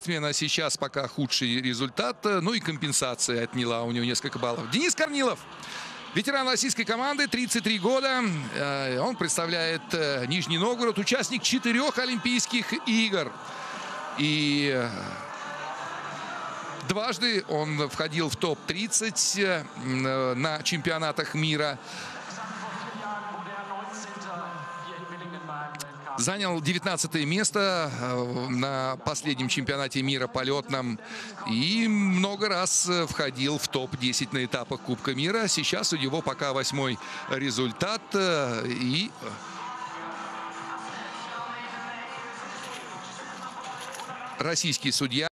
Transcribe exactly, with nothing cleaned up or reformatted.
Смена сейчас пока худший результат, ну и компенсация отняла у него несколько баллов. Денис Корнилов, ветеран российской команды, тридцать три года. Он представляет Нижний Новгород, участник четырех Олимпийских игр. И дважды он входил в топ тридцать на чемпионатах мира. Занял девятнадцатое место на последнем чемпионате мира полетном и много раз входил в топ десять на этапах Кубка мира. Сейчас у него пока восьмой результат. И российский судья